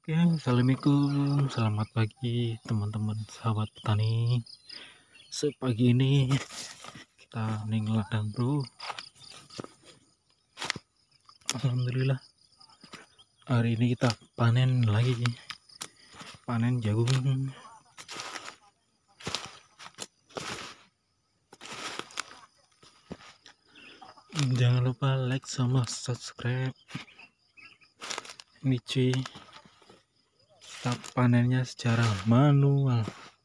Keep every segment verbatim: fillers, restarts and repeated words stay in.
Oke, assalamualaikum, selamat pagi teman-teman sahabat petani. Sepagi ini kita ning ladang bro. Alhamdulillah hari ini kita panen lagi, panen jagung. Jangan lupa like sama subscribe. Ini cuy, kita panennya secara manual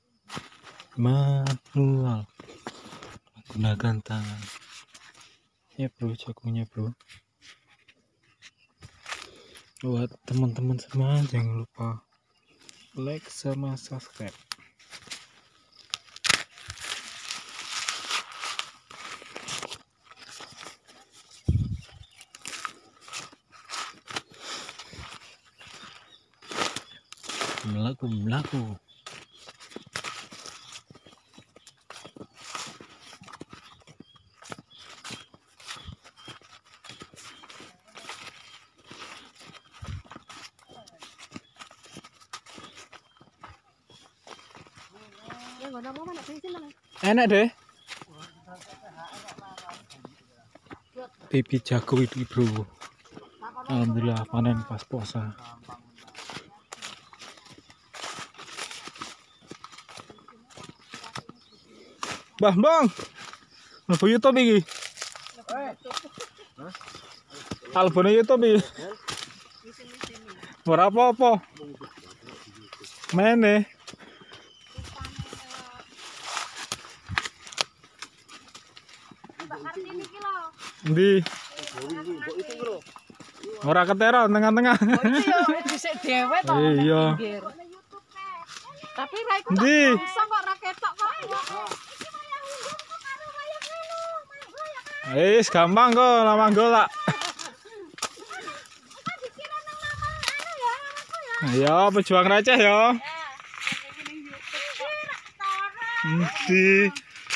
manual menggunakan tangan ya bro, jagungnya bro. Buat teman-teman semua jangan lupa like sama subscribe. Melaku melaku enak deh. Baby jago itu bro, alhamdulillah panen pas puasa. Bah bang, apa YouTube ini? Album YouTube ini? Berapa apa? Mana? Di ora ketera tengah-tengah. Iya. Tapi ra iku iso kok ra ketok kok. Wis gampang kok lama golak. Ya pejuang receh ya. Di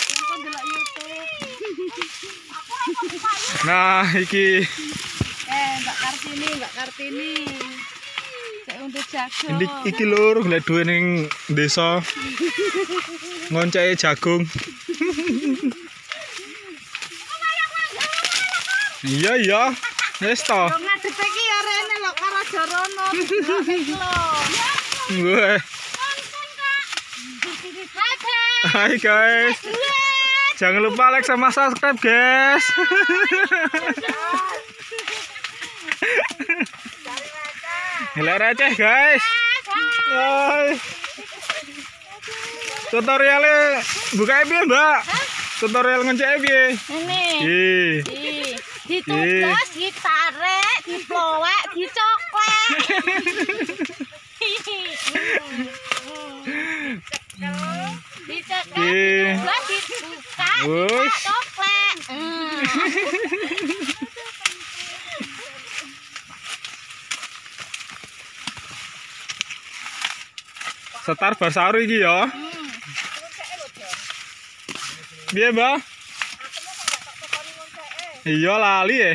nah iki Eh Mbak Kartini, Mbak Kartini. Sik untuk jagung. Ini iki lur golek duwe ning desa. Ngonceke jagung. Iya iya. Wis to. Yo ngadepe iki ya rene lho karo Jorono. Iki lho. Gue. Hai guys. Jangan lupa like sama subscribe guys. Nilai receh guys. Hai. Tutorialnya buka piye mbak? Tutorial ngecek piye? Ini. Ih. Ditugas, ditarik, diplowek, dicoklek. Dicekel, ditugas, dibuka, dicoklek. Setar basaru iki ya. Piye, Mbak? Iya lali ya.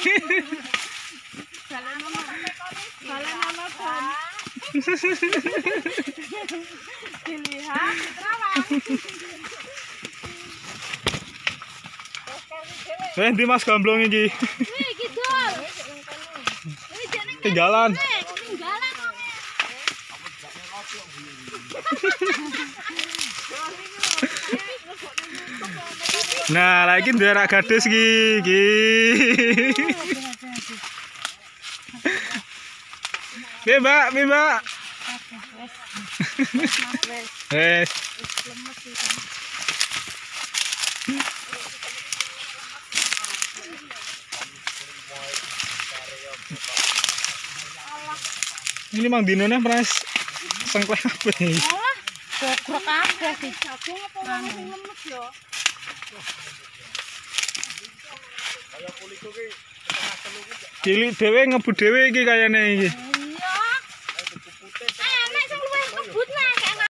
Dilihat, terawang. Eh, di Mas Gamblong iki. Wih, kidul. Tinggalan. Tinggalan kok. Nah, lagi nderak gadis iki, iki. Piye, Mbak? Piye, Mbak? Eh. Ini mang dinone pres sengklek apa nih? Alah, gogrok kabeh sih. Jagung apa wong sing lemes yo. Cilik dhewe ngebut dhewe iki kayane iki.